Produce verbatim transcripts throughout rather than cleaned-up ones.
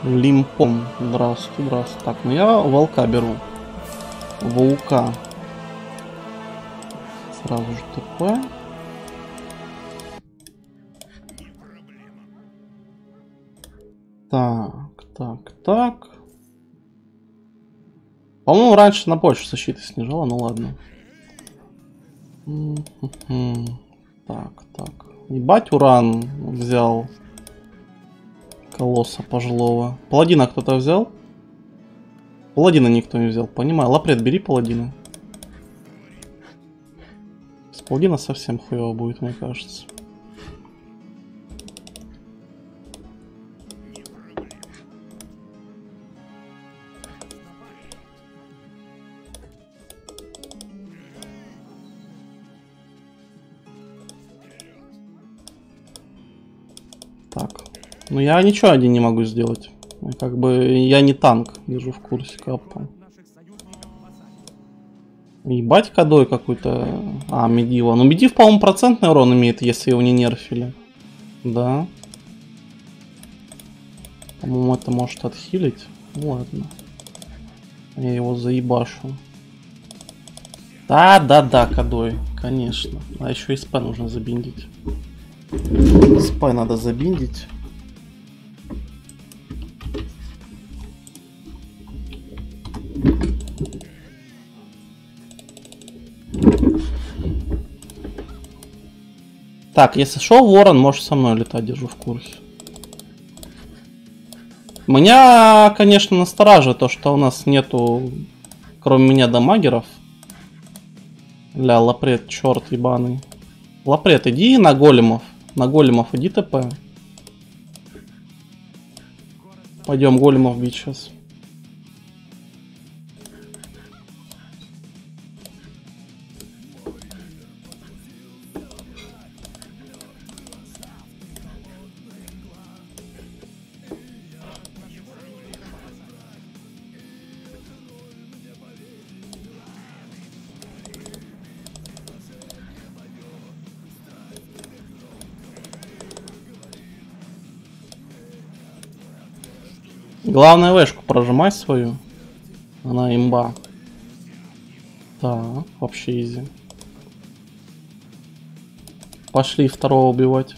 Лимпом. Здравствуйте, здравствуйте. Так, ну я волка беру. Волка. Сразу же ТП. Так, так, так. По-моему, раньше на больше защиты снижала, ну ладно. Так, так. Ебать, уран взял. Колосса пожилого. Паладина кто-то взял? Паладина никто не взял, понимаю. Лапрет, бери паладина. С паладина совсем хуево будет, мне кажется. Так. Ну я ничего один не могу сделать. Как бы я не танк, держу в курсе, капа. Ебать кадой какой-то. А, Медива. Ну Медив, по-моему, процентный урон имеет, если его не нерфили. Да. По-моему, это может отхилить. Ну ладно. Я его заебашу. Да, да, да, кадой. Конечно. А еще и СП нужно забиндить. СП надо забиндить. Так, если шел ворон, можешь со мной летать, держу в курсе. Меня, конечно, настораживает то, что у нас нету, кроме меня, дамагеров. Ля, лапрет, черт ебаный. Лапрет, иди на големов. На големов иди ТП. Пойдем големов бить сейчас. Главное вешку прожимай свою. Она имба. Так, вообще изи. Пошли второго убивать.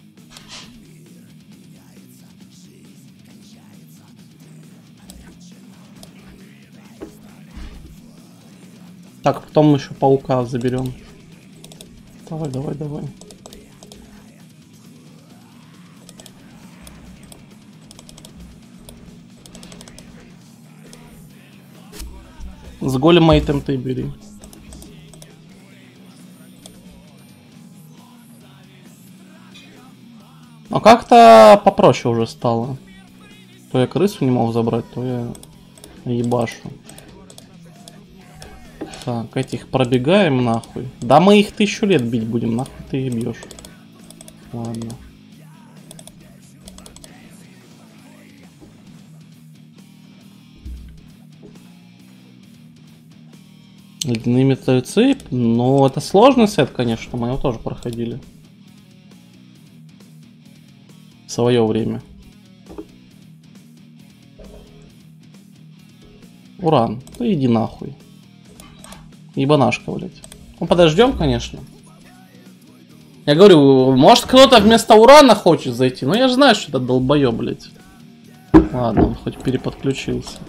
Так, потом еще паука заберем. Давай, давай, давай. С голема итем ты бери. Но как-то попроще уже стало. То я крысу не мог забрать, то я ебашу. Так, этих пробегаем нахуй. Да мы их тысячу лет бить будем, нахуй ты их бьешь. Ладно. Ледяные метальцы, но это сложный сет, конечно, мы его тоже проходили. В свое время. Уран, да иди нахуй. Ебанашка, блять. Ну подождем, конечно. Я говорю, может кто-то вместо урана хочет зайти, но я же знаю, что это долбоёб, блять. Ладно, он хоть переподключился.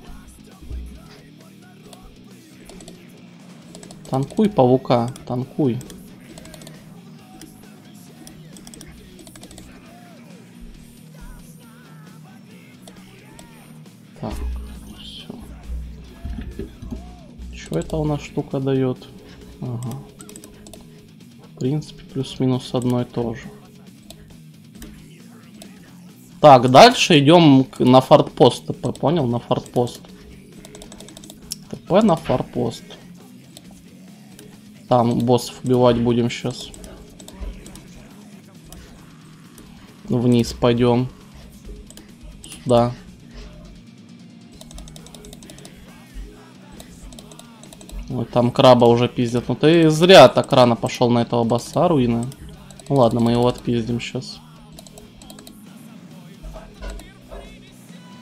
Танкуй, паука, танкуй. Так, все. Что это у нас штука дает? Ага. В принципе, плюс-минус одной тоже. Так, дальше идем на фортпост. ТП, понял? На фортпост. ТП на фортпост. Там боссов убивать будем сейчас. Вниз пойдем. Сюда. Ой, там краба уже пиздят. Ну ты зря так рано пошел на этого босса, руина. Ну ладно, мы его отпиздим сейчас.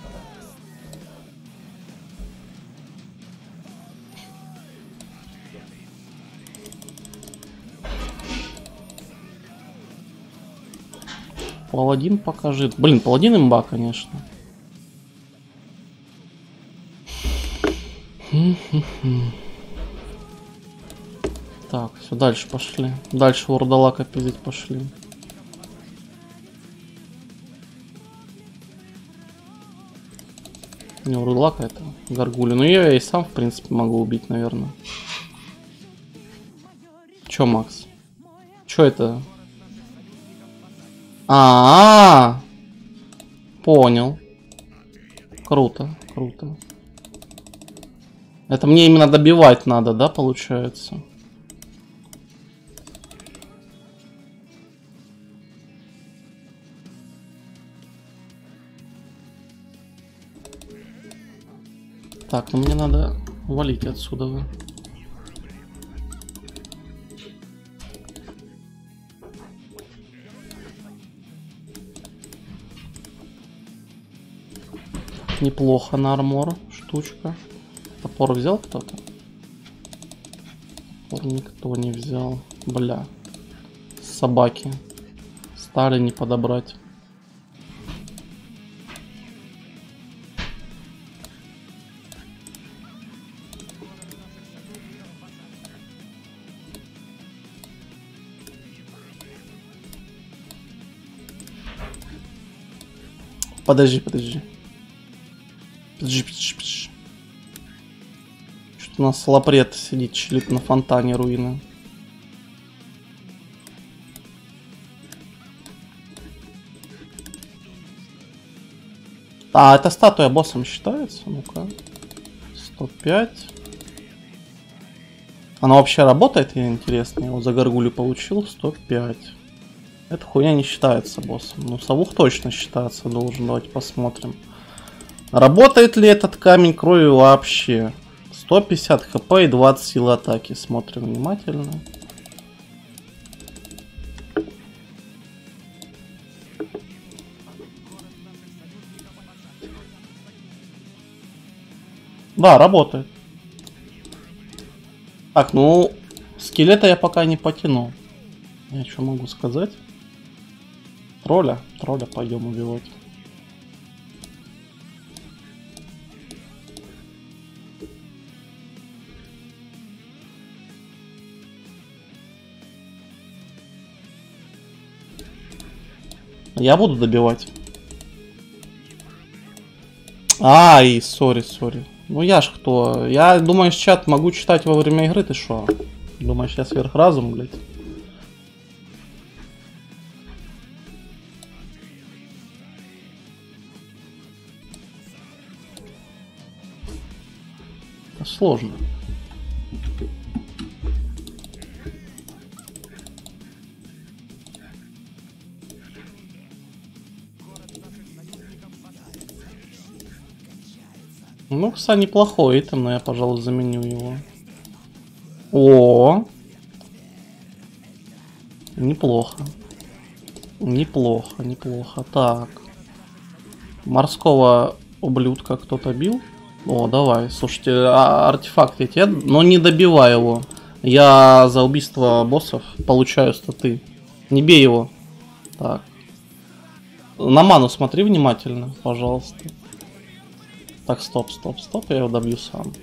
Паладин покажи. Блин, паладин имба, конечно. Так, все, дальше пошли. Дальше вурдалака пиздить пошли. Не вурдалака, это горгули. Ну я и сам, в принципе, могу убить, наверное. Чё, Макс? Чё это? А-а-а! Понял. Круто, круто. Это мне именно добивать надо, да, получается? Так, ну мне надо валить отсюда. Неплохо на армор штучка. Топор взял кто-то? Топор никто не взял. Бля. Собаки. Стали не подобрать. Подожди, подожди. Подожди, подожди, подожди. Что-то у нас лапрет сидит, чилит на фонтане руины. А, это статуя боссом считается? Ну-ка. сто пять. Она вообще работает, я интересно. Я вот за горгулю получил сто пять. Эта хуйня не считается боссом. Ну, совух точно считаться должен. Давайте посмотрим. Работает ли этот камень крови вообще? сто пятьдесят хп и двадцать силы атаки. Смотрим внимательно. Да, работает. Так, ну, скелета я пока не потяну. Я что могу сказать? Тролля? Тролля пойдем убивать. Я буду добивать. Ай, сори, сори. Ну я ж кто? Я, думаешь, чат могу читать во время игры, ты шо? Думаешь, я сверхразум, блядь? Это сложно. Ну, кстати, неплохой итем, но я, пожалуй, заменю его. О, неплохо. Неплохо, неплохо. Так. Морского ублюдка кто-то бил? О, давай. Слушайте, а артефакт эти, но не добивай его. Я за убийство боссов получаю статы. Не бей его. Так. На ману смотри внимательно, пожалуйста. Так, стоп, стоп, стоп, я его добью сам.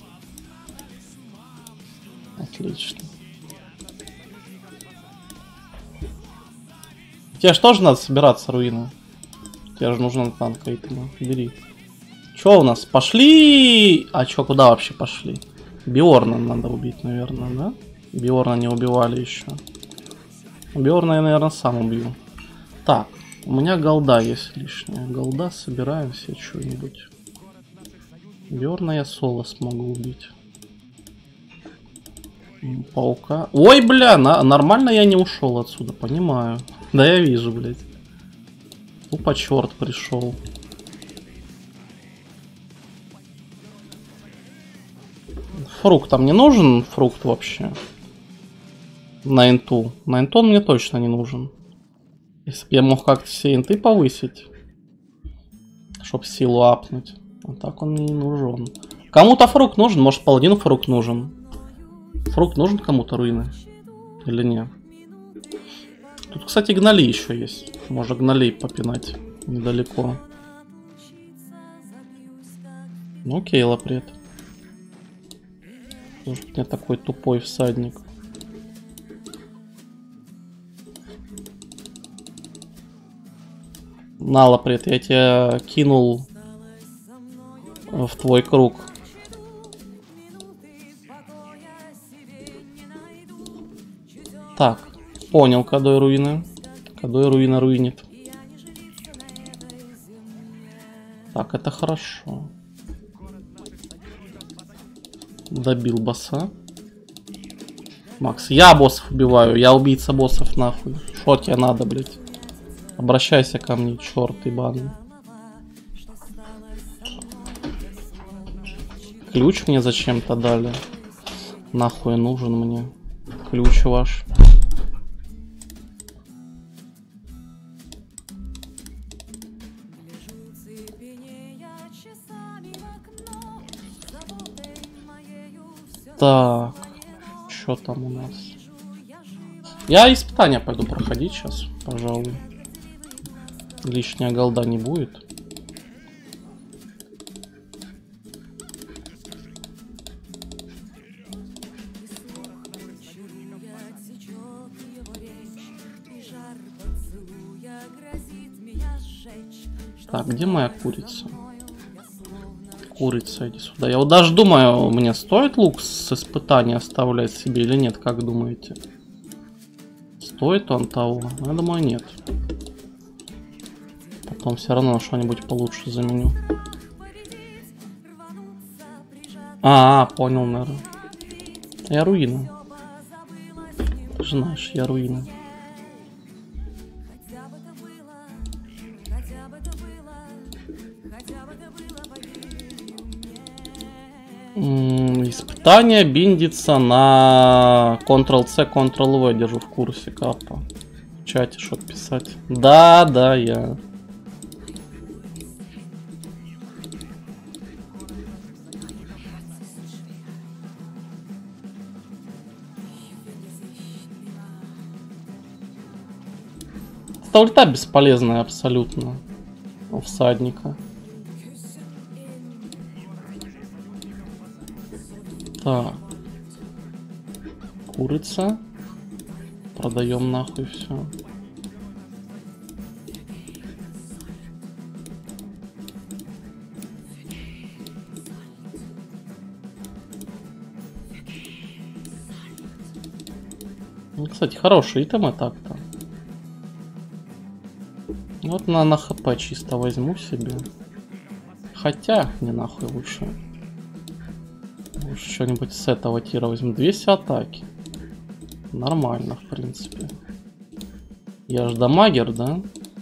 Отлично. Тебе же тоже надо собираться, руины. Тебе же нужно танк итема. Бери. Че у нас? Пошли! А че, куда вообще пошли? Биорна надо убить, наверное, да? Биорна не убивали еще. Биорна я, наверное, сам убью. Так, у меня голда есть лишняя. Голда, собираем себе что-нибудь. Биорна я соло смогу убить. Паука. Ой, бля, на, нормально я не ушел отсюда, понимаю. Да я вижу, блядь. Тупо черт пришел. Фрукт там не нужен? Фрукт вообще. На инту. На инту он мне точно не нужен. Если бы я мог как-то все инты повысить. Чтоб силу апнуть. А так он мне не нужен. Кому-то фрукт нужен, может паладину фрукт нужен. Фрукт нужен кому-то руины? Или нет? Тут, кстати, гнали еще есть. Можно гналей попинать недалеко. Ну окей, лапрет. Может, у меня такой тупой всадник. На, лапрет, я тебя кинул в твой круг. Так, понял, Кадой руины. Кадой руина руинит. Так, это хорошо. Добил босса. Макс, я боссов убиваю, я убийца боссов, нахуй. Шо тебе надо, блять? Обращайся ко мне, черт ебаный. Ключ мне зачем-то дали. Нахуй нужен мне ключ ваш. Так, что там у нас? Я испытания пойду проходить сейчас, пожалуй. Лишняя голда не будет. Так, где моя курица? Курица, иди сюда. Я вот даже думаю, мне стоит лук с испытания оставлять себе или нет, как думаете? Стоит он того? Я думаю, нет. Потом все равно что-нибудь получше заменю. А, -а понял, наверное. Я руина. Ты же знаешь, я руина. Испытание биндится на контрол-C, контрол-V. Держу в курсе, капа. В чате что-то писать. Да, да, я. Эта ульта бесполезная абсолютно у всадника. Так. Курица. Продаем нахуй все. Ну, кстати, хорошие итемы так-то. Вот на, на хп чисто возьму себе. Хотя, не нахуй лучше. Лучше что-нибудь с этого тира возьму. двести атаки. Нормально, в принципе. Я ж дамагер, да?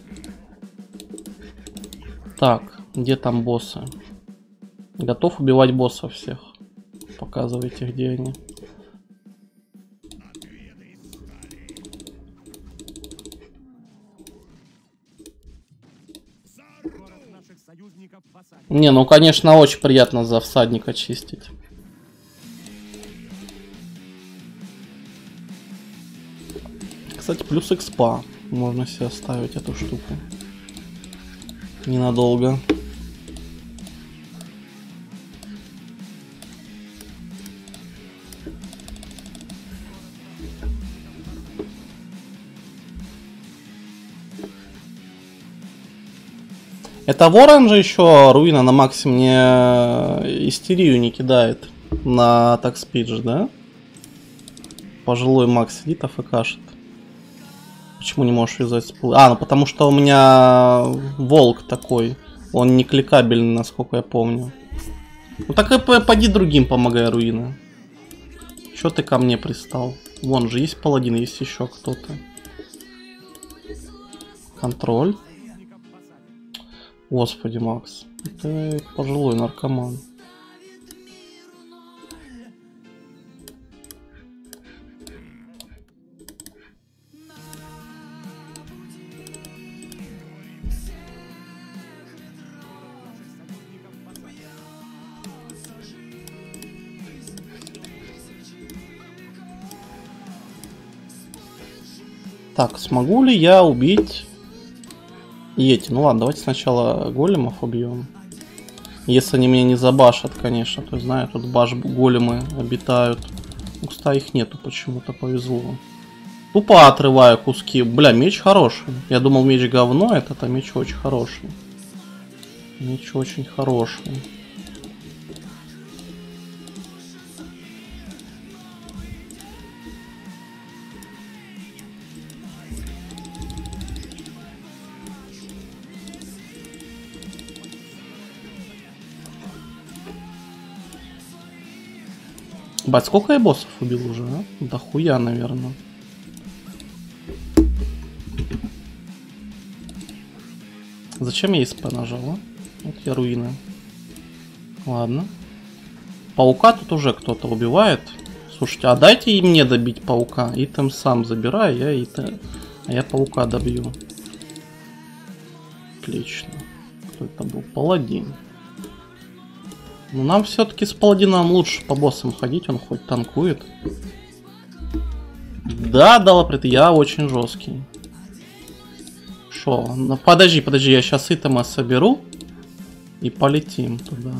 Так, где там боссы? Готов убивать боссов всех. Показывайте, где они. Не, ну конечно, очень приятно за всадника чистить. Кстати, плюс экспа. Можно себе оставить эту штуку. Ненадолго. Это ворон же еще руина на максимуме истерию не кидает на атак спидж, да? Пожилой Макс сидит, афкашит. Почему не можешь вязать с пулы? А, ну потому что у меня волк такой. Он не кликабельный, насколько я помню. Ну так и поди другим помогай, руина. Че ты ко мне пристал? Вон же есть паладин, есть еще кто-то. Контроль. Господи, Макс. Это пожилой наркоман. Так, смогу ли я убить и эти? Ну ладно, давайте сначала големов убьем. Если они меня не забашат, конечно. То есть, знаю, тут баш големы обитают. Ну, кстати, их нету почему-то, повезло. Тупо отрываю куски. Бля, меч хороший. Я думал, меч говно, этот, а меч очень хороший. Меч очень хороший. Бать, сколько я боссов убил уже, а? Да хуя, наверное. Зачем я СП нажал, а? Вот я руины. Ладно. Паука тут уже кто-то убивает. Слушайте, а дайте и мне добить паука. Итем сам забираю, я итем... А я паука добью. Отлично. Кто это был? Паладин. Ну, нам все-таки с паладином лучше по боссам ходить, он хоть танкует. Да, Далаприт, я очень жесткий. Шо? Ну, подожди, подожди, я сейчас итема соберу и полетим туда.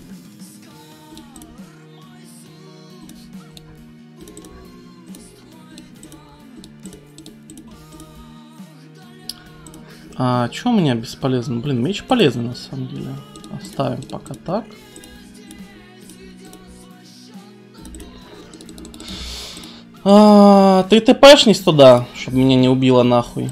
А что у меня бесполезно? Блин, меч полезный на самом деле. Оставим пока так. А, ты тпшнись туда, чтобы меня не убило нахуй.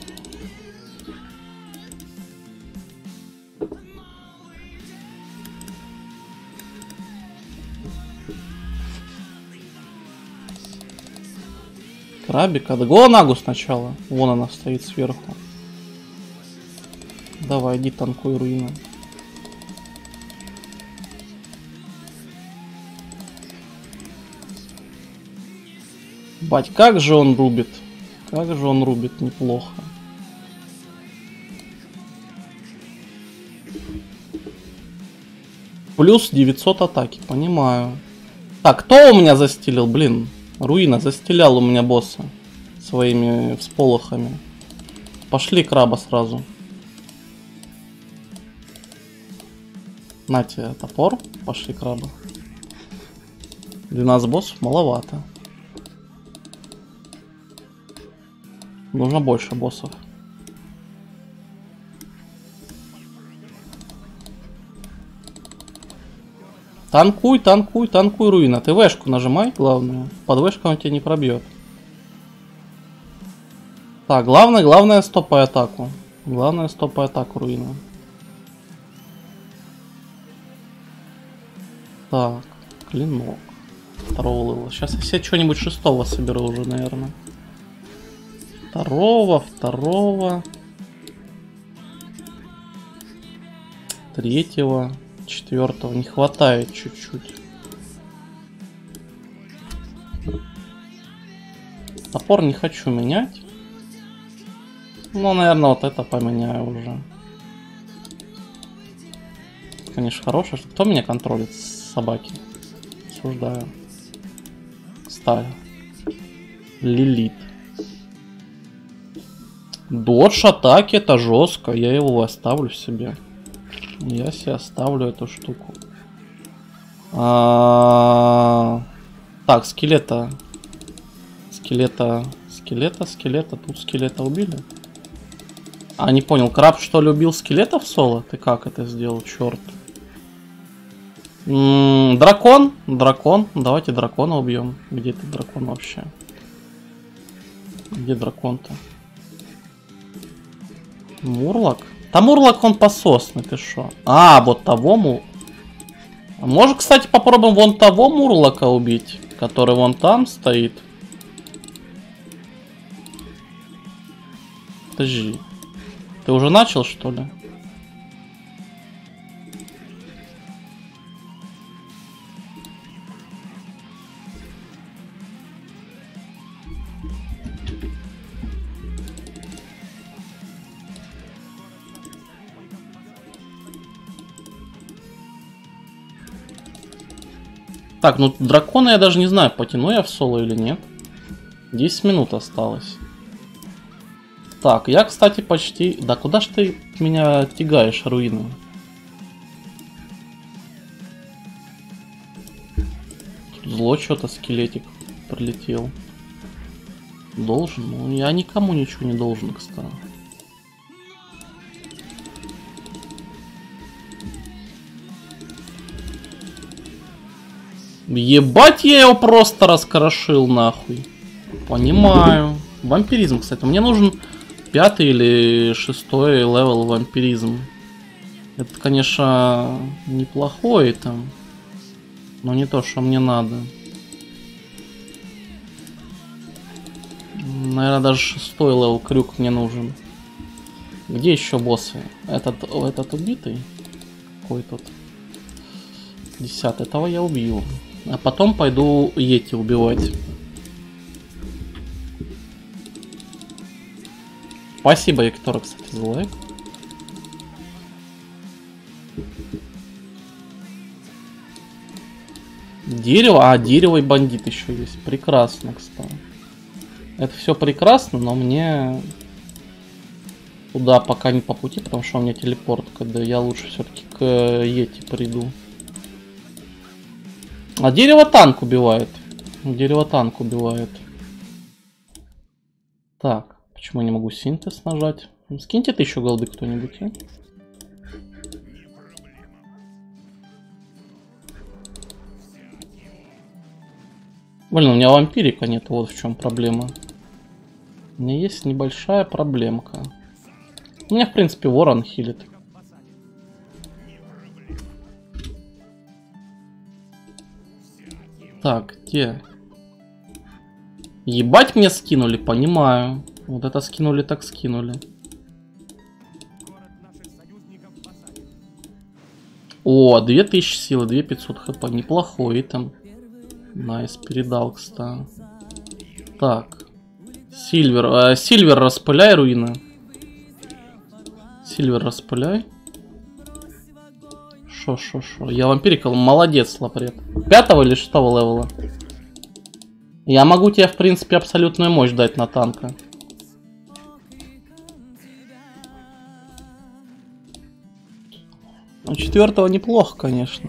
Крабик, а го нагу сначала. Вон она стоит сверху. Давай, иди танкуй руины. Бать, как же он рубит. Как же он рубит неплохо. Плюс девятьсот атаки, понимаю. Так, кто у меня застелил, блин? Руина застелял у меня босса своими всполохами. Пошли краба сразу. На тебе топор. Пошли краба. двенадцать боссов маловато. Нужно больше боссов. Танкуй, танкуй, танкуй, руина. Ты вешку нажимай, главное. Под вешку он тебя не пробьет. Так, главное, главное стопай атаку. Главное стопай атаку, руина. Так, клинок. Второго лыла. Сейчас я себе что-нибудь шестого соберу уже, наверное. Второго, второго. Третьего. Четвертого. Не хватает чуть-чуть. Топор не хочу менять. Ну, наверное, вот это поменяю уже. Конечно, хорошее. Кто меня контролит? Собаки. Осуждаю. Ставь. Лилит. Додж атаки, это жестко. Я его оставлю себе. Я себе оставлю эту штуку. А -а -а. Так, скелета. Скелета. Скелета, скелета. Тут скелета убили. А, не понял. Краб что ли убил скелета в соло? Ты как это сделал? Черт. М-м, дракон. Дракон. Давайте дракона убьем. Где ты дракон вообще? Где дракон-то? Мурлок? Там Мурлок он пососный, ты шо? А, вот того му... Может, кстати, попробуем вон того Мурлока убить, который вон там стоит. Подожди. Ты уже начал, что ли? Так, ну дракона я даже не знаю, потяну я в соло или нет. десять минут осталось. Так, я, кстати, почти... Да куда ж ты меня тягаешь, руины? Тут зло что-то, скелетик прилетел. Должен? Ну, я никому ничего не должен, кстати. Ебать, я его просто раскрошил, нахуй. Понимаю. Вампиризм, кстати. Мне нужен пятый или шестой левел вампиризм. Это, конечно, неплохой там. Но не то, что мне надо. Наверное, даже шестой левел крюк мне нужен. Где еще боссы? Этот, этот убитый? Какой тут? Десятый. Этого я убью. А потом пойду Йети убивать. Спасибо, Виктор, кстати, за лайк. Дерево, а дерево и бандит еще есть. Прекрасно, кстати. Это все прекрасно, но мне туда пока не по пути, потому что у меня телепорт, когда я лучше все-таки к Йети приду. А дерево танк убивает. Дерево танк убивает. Так, почему я не могу синтез нажать? Скиньте тысячу голды кто-нибудь, а? Блин, у меня вампирика нет, вот в чем проблема. У меня есть небольшая проблемка. У меня, в принципе, ворон хилит. Так, где? Ебать, мне скинули, понимаю. Вот это скинули, так скинули. О, две тысячи силы, две тысячи пятьсот хп. Неплохой там. Найс, передал, кстати. Так. Сильвер. Э, Сильвер, распыляй руины. Сильвер, распыляй. Шо, шо, шо. Я вампирик, молодец, лапрет. Пятого или шестого левела? Я могу тебе, в принципе, абсолютную мощь дать на танка. Ну, четвертого неплохо, конечно.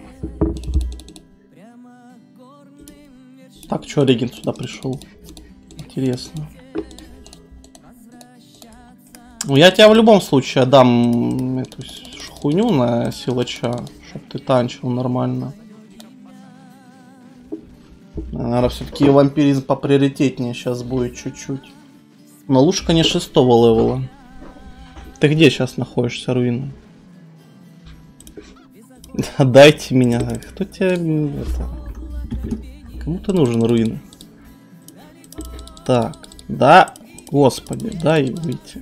Так, что Регент сюда пришел? Интересно. Ну, я тебе в любом случае отдам эту хуйню на силача, чтоб ты танчил нормально. Наверное, все-таки вампиризм поприоритетнее сейчас будет чуть-чуть. Но лучше, конечно, шестого левела. Ты где сейчас находишься, руины? Дайте меня. Кто тебя... Это... Кому ты нужен, руины? Так, да, господи, дай выйти.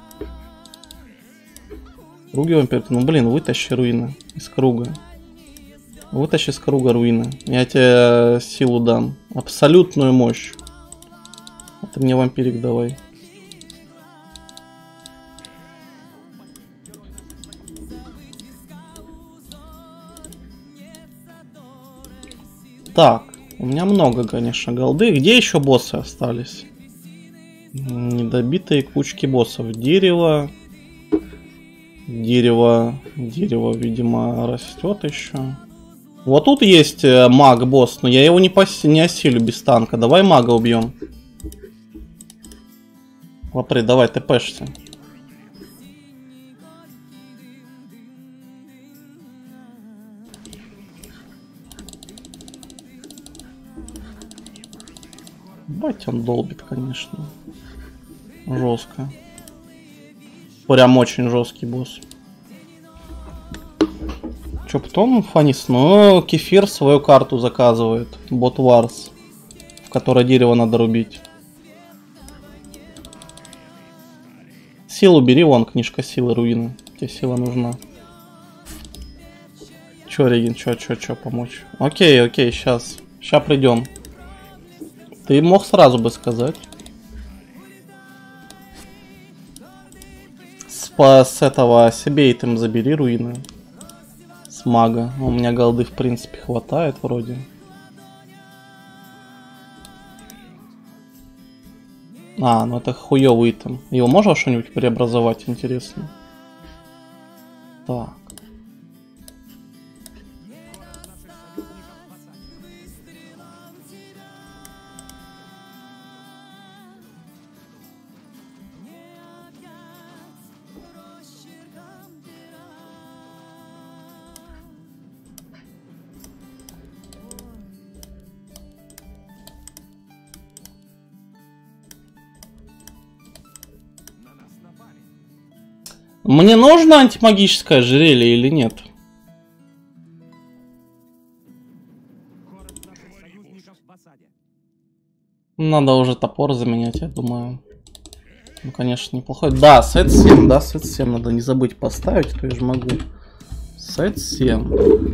Круги вампир, ну блин, вытащи руины из круга. Вытащи из круга руины. Я тебе силу дам. Абсолютную мощь. А ты мне вампирик давай. Так, у меня много, конечно, голды. Где еще боссы остались? Недобитые кучки боссов. Дерево. Дерево. Дерево, видимо, растет еще. Вот тут есть маг-босс, но я его не, пос... не осилю без танка. Давай мага убьем. Лапри, давай, тэпэшься. Бать, он долбит, конечно. Жестко. Прям очень жесткий босс. Че, потом фанис? Ну, Кефир свою карту заказывает. Бот Варс. В которой дерево надо рубить. Силу бери, вон книжка силы руины. Тебе сила нужна. Че, Регин, че, че, че помочь? Окей, окей, сейчас. Сейчас придем. Ты мог сразу бы сказать. С, с этого себе и там забери руины. С мага. У меня голды, в принципе, хватает вроде. А, ну это хуёвый там. Его можно что-нибудь преобразовать, интересно? Так. Мне нужно антимагическое ожерелье или нет? Надо уже топор заменять, я думаю. Ну, конечно, неплохой. Да, сет семь, да, сет семь надо не забыть поставить, то я же могу. Сет семь.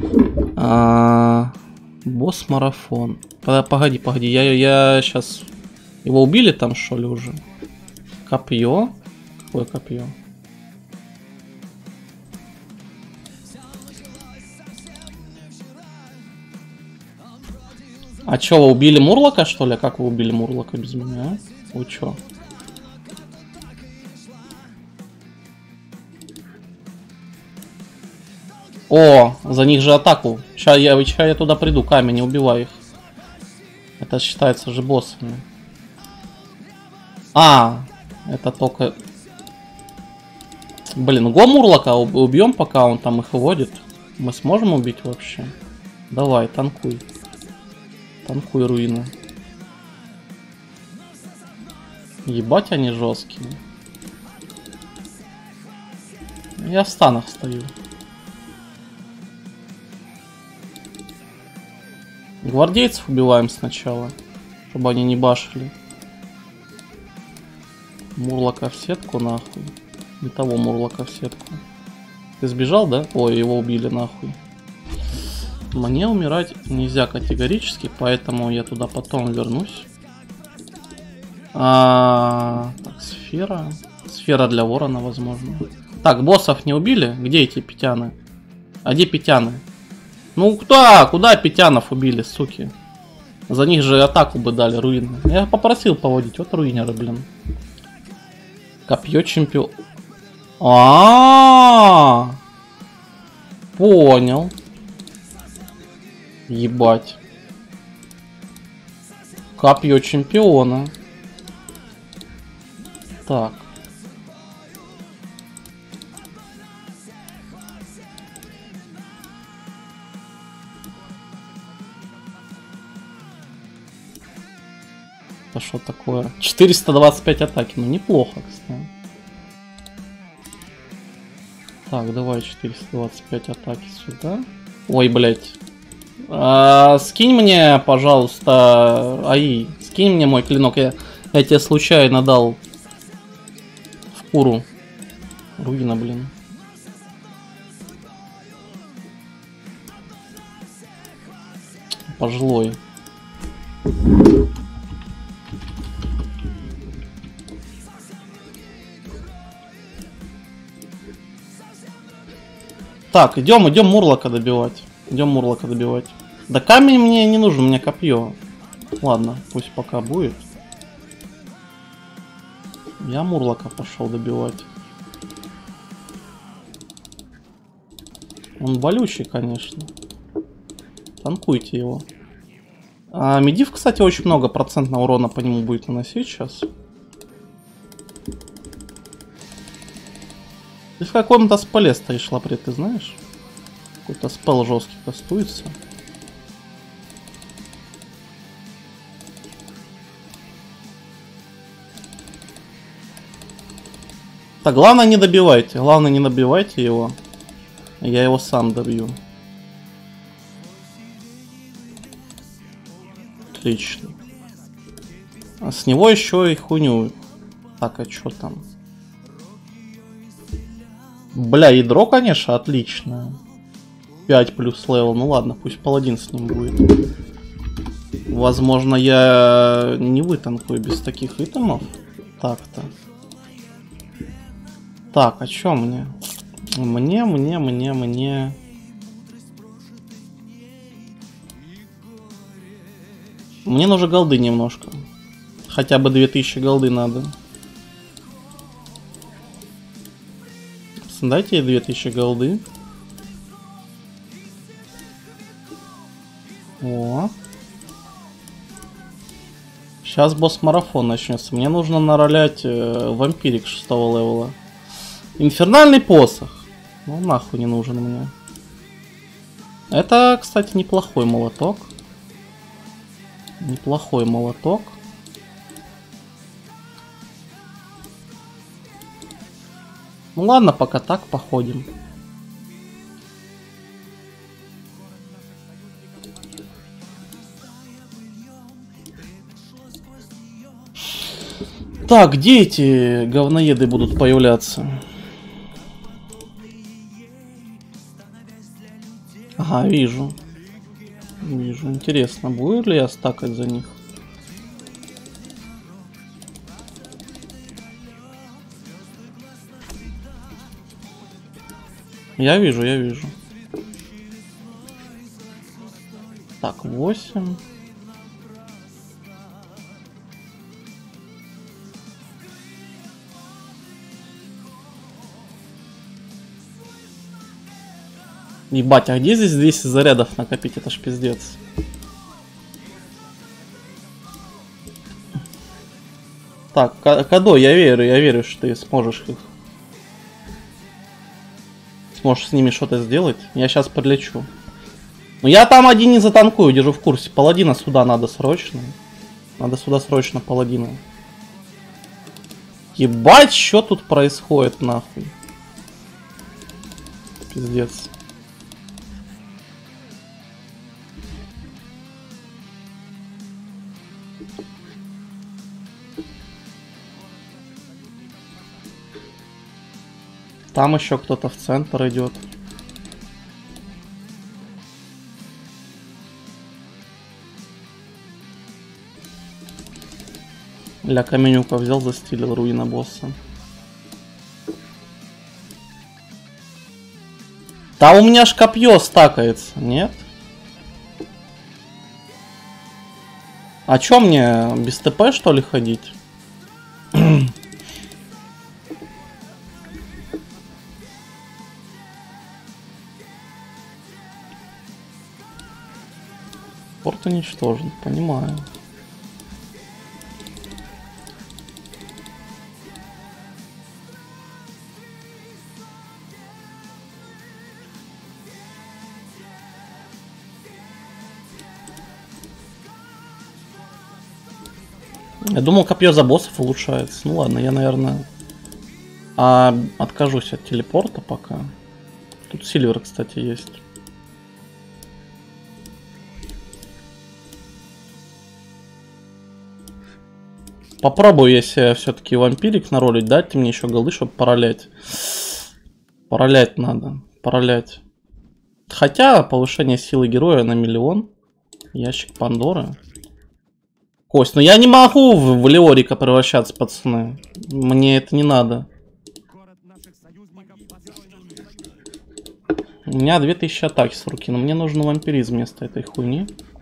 А, босс-марафон. Погоди, погоди, я, я сейчас... Его убили там, что ли, уже? Копье? Какое копье? А чё, вы убили Мурлока, что ли? А как вы убили Мурлока без меня? Вы чё? О, за них же атаку. Сейчас я, ща я туда приду, камень, не убивай их. Это считается же боссами. А, это только... Блин, го Мурлока убьем, пока он там их выводит. Мы сможем убить вообще? Давай, танкуй. Танкуй, руины. Ебать, они жесткие. Я в станах стою. Гвардейцев убиваем сначала, чтобы они не башили. Мурлока в сетку, нахуй. Не того Мурлока в сетку. Ты сбежал, да? Ой, его убили, нахуй. Мне умирать нельзя категорически, поэтому я туда потом вернусь. А, так, сфера. Сфера для ворона, возможно. Так, боссов не убили? Где эти пятяны? А где пятяны? Ну куда? Куда пятянов убили, суки? За них же атаку бы дали, руины. Я попросил поводить, вот руинеры, блин. Копье чемпион. А-а-а! Понял. Ебать. Копье чемпиона. Так. Это что такое? четыреста двадцать пять атаки. Ну неплохо, кстати. Так, давай четыреста двадцать пять атаки сюда. Ой, блять. А, скинь мне, пожалуйста, АИ. Скинь мне мой клинок. Я, я тебе случайно дал в куру. Руина, блин. Пожилой. Так, идем, идем Мурлока добивать. Идем Мурлока добивать. Да камень мне не нужен, мне копье. Ладно, пусть пока будет. Я Мурлока пошел добивать. Он болючий, конечно. Танкуйте его. А, Медив, кстати, очень много процентного урона по нему будет наносить сейчас. Ты в каком-то спеле стоишь, Лапрет, ты знаешь? Какой-то спел жесткий кастуется. Так, главное не добивайте. Главное не добивайте его. Я его сам добью. Отлично. А с него еще и хуйню. Так, а что там? Бля, ядро, конечно, отличное. пять плюс левел. Ну ладно, пусть паладин с ним будет. Возможно, я не вытанкую без таких итемов. Так-то. Так, а чё мне? Мне, мне, мне, мне... Мне нужно голды немножко. Хотя бы две тысячи голды надо. Дайте ей две тысячи голды. О. Сейчас босс-марафон начнется. Мне нужно наролять э, вампирик шестого левела. Инфернальный посох. Ну нахуй не нужен мне. Это, кстати, неплохой молоток. Неплохой молоток. Ну ладно, пока так походим. Так, где эти говноеды будут появляться? Ага, вижу. Вижу. Интересно, буду ли я стакать за них? Я вижу, я вижу. Так, восемь. Ебать, а где здесь двести зарядов накопить? Это ж пиздец. Так, Кадо, я верю, я верю, что ты сможешь их. Сможешь с ними что-то сделать. Я сейчас подлечу. Но я там один не затанкую, держу в курсе. Паладина сюда надо срочно. Надо сюда срочно паладина. Ебать, что тут происходит, нахуй. Пиздец. Там еще кто-то в центр идет. Ля Каменюка взял, застилил руина босса. Да у меня ж копье стакается, нет? А чё мне, без ТП что ли ходить? Порт уничтожен, понимаю. Я думал, копье за боссов улучшается. Ну ладно, я, наверное, а, откажусь от телепорта пока. Тут Сильвер, кстати, есть. Попробую, если все-таки вампирик наролить. Дайте мне еще голды, чтобы поролять. Поролять надо. Поролять. Хотя повышение силы героя на миллион. Ящик Пандоры. Кость, но я не могу в, в Леорика превращаться, пацаны. Мне это не надо. У меня две тысячи атаки с руки, но мне нужен вампиризм вместо этой хуйни.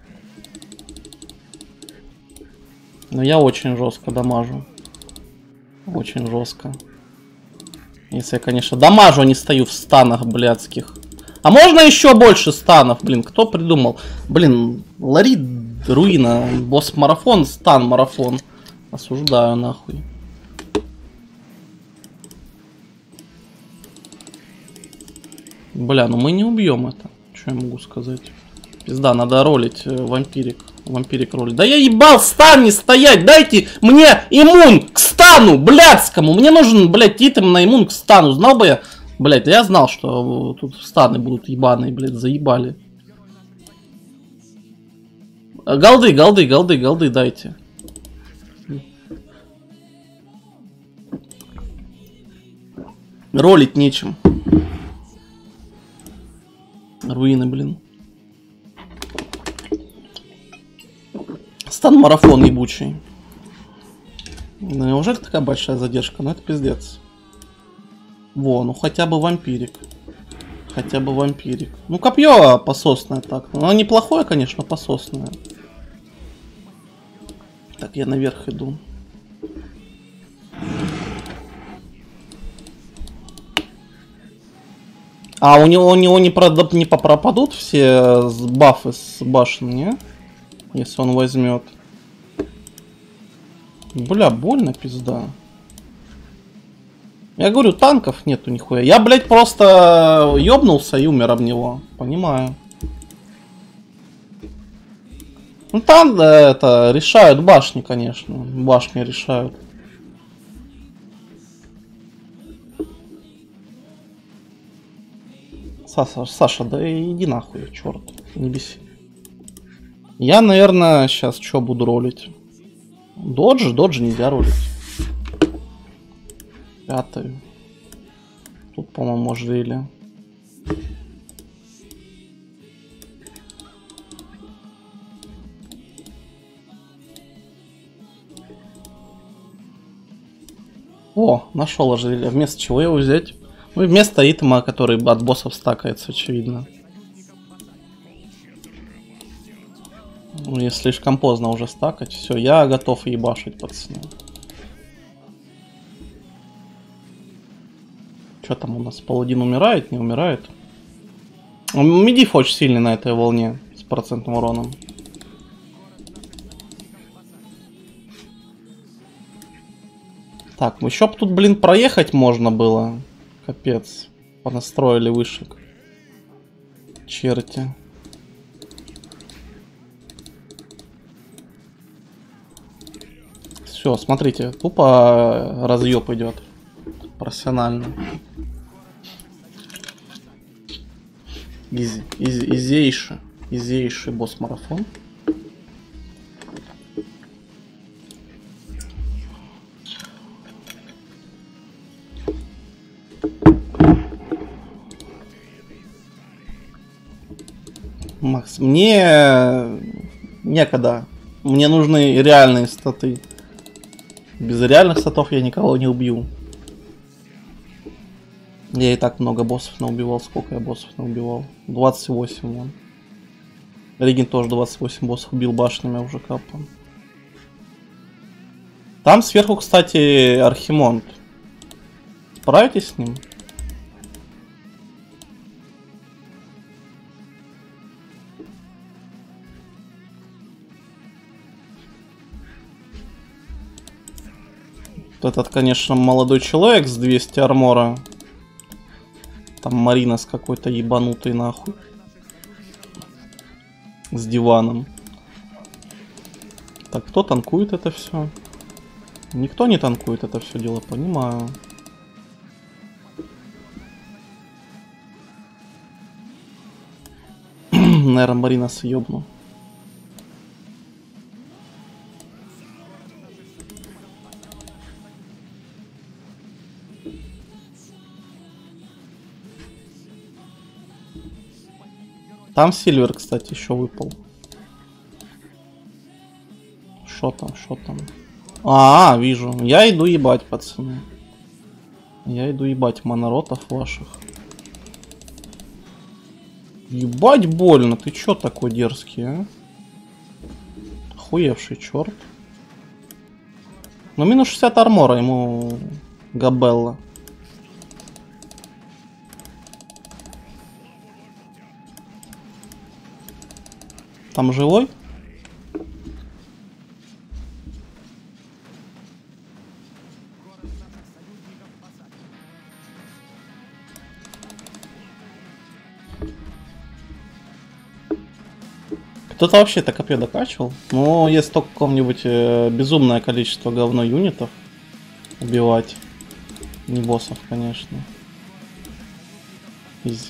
Но я очень жестко дамажу. Очень жестко. Если я, конечно, дамажу, а не стою в станах блядских. А можно еще больше станов? Блин, кто придумал? Блин, Ларит, руина, босс-марафон, стан-марафон. Осуждаю нахуй. Бля, ну мы не убьем это. Что я могу сказать? Пизда, надо ролить э, вампирик. Вампирик ролить. Да я ебал, стан не стоять! Дайте мне иммун к стану блядскому! Мне нужен, блядь, итем на иммун к стану. Знал бы я... Блядь, я знал, что тут станы будут ебаные, блядь, заебали. Голды, голды, голды, голды дайте. Ролить нечем. Руины, блин. Стан-марафон ебучий. Ну, неужели такая большая задержка? Ну это пиздец. Во, ну хотя бы вампирик. Хотя бы вампирик. Ну копье пососное так. Ну неплохое, конечно, пососное. Так, я наверх иду. А у него, у него не, прод... не пропадут все бафы с башен, не? Если он возьмет. Бля, больно, пизда. Я говорю, танков нету нихуя. Я, блядь, просто ёбнулся и умер об него. Понимаю. Ну там, да, это, решают башни, конечно. Башни решают. Саша, Саша, да иди нахуй, черт, не беси. Я, наверное, сейчас что буду ролить? Додж, додж нельзя ролить. Пятый. Тут, по-моему, жили. О, нашел ожерелье. Вместо чего его взять? Ну, вместо итема, который от боссов стакается, очевидно. Ну, если слишком поздно уже стакать. Все, я готов ебашить, пацаны. Что там у нас? Паладин умирает, не умирает? Медив очень сильный на этой волне. С процентным уроном. Так, еще бы тут, блин, проехать можно было. Капец. Понастроили вышек. Черти. Все, смотрите, тупо разъеб идет. Профессионально. Изи, изи, изейший, изейший босс-марафон. Макс, мне некогда. Мне нужны реальные статы. Без реальных статов я никого не убью. Я и так много боссов наубивал. Сколько я боссов наубивал? двадцать восемь, вон. Регин тоже двадцать восемь боссов убил башнями уже капом. Там сверху, кстати, Архимонд. Справитесь с ним? Этот, конечно, молодой человек с двести армора. Там Марина с какой-то ебанутой нахуй. С диваном. Так, кто танкует это все? Никто не танкует это все дело, понимаю. Наверное, Марина съебну. Там Сильвер, кстати, еще выпал. Что там, что там? А, -а, вижу. Я иду ебать, пацаны. Я иду ебать моноротов ваших. Ебать больно. Ты чё такой дерзкий, а? Охуевший черт. Ну, минус шестьдесят армора ему Габелла. Там живой? Кто-то вообще это копье докачивал? Ну, если только каком-нибудь э, безумное количество говно юнитов убивать. Не боссов, конечно. Изи.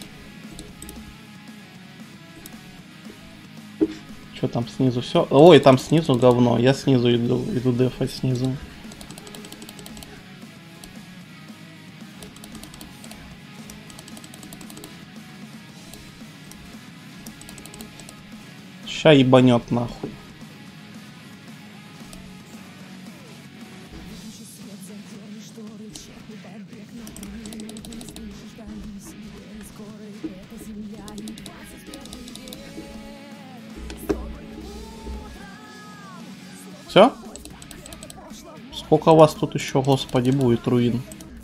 Что там снизу все? Ой, там снизу говно. Я снизу иду, иду дефать снизу. Ща ебанет нахуй. Все? Сколько вас тут еще, господи, будет руин?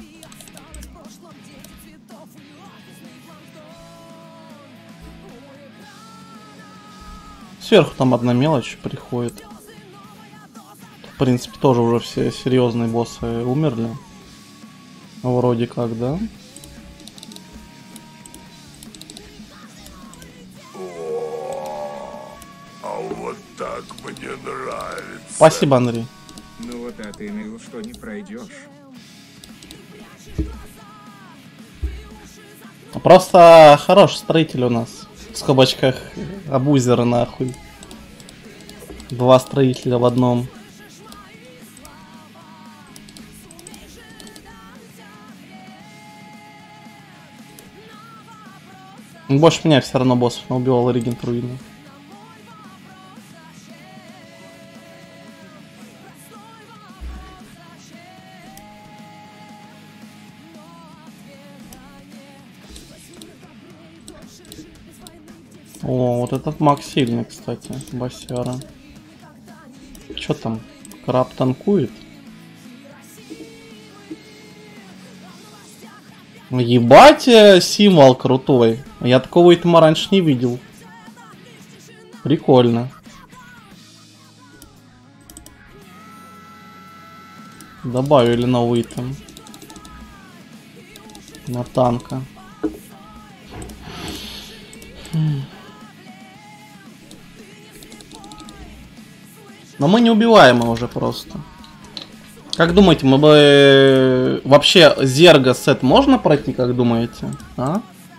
Сверху там одна мелочь приходит. В принципе, тоже уже все серьезные боссы умерли. Вроде как, да? О, а вот так мне нравится. Спасибо, Андрей. Ну вот, а ты ныл, что не пройдешь. Просто хороший строитель у нас. В скобочках абузеры нахуй. Два строителя в одном. Больше меня все равно боссов наубивал Регент Руины. О, вот этот маг сильный, кстати, Басяра. Чё там? Краб танкует? Ебать, символ крутой. Я такого итема раньше не видел. Прикольно. Добавили новый итем. На танка. Но мы не убиваемы уже просто. Как думаете, мы бы... Вообще, Зерга сет можно пройти, как думаете? А?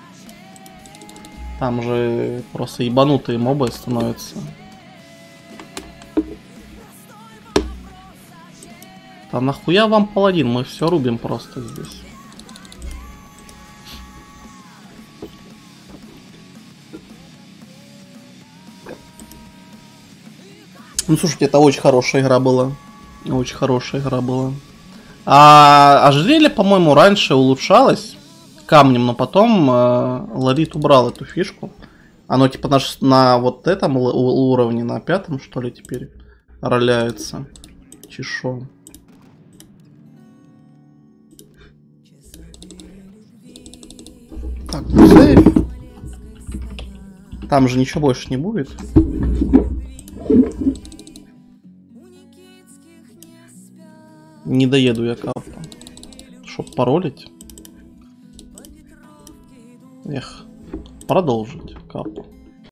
Там же просто ебанутые мобы становятся. Да нахуя вам паладин? Мы все рубим просто здесь. Ну, слушайте, это очень хорошая игра была. Очень хорошая игра была. А ожерелье, по-моему, раньше улучшалось камнем, но потом э, Ларит убрал эту фишку. Оно типа на, на вот этом уровне, на пятом, что ли, теперь роляется. Чешо. Так, сейф. Там же ничего больше не будет. Не доеду я капу. Чтоб паролить. Эх, продолжить капу.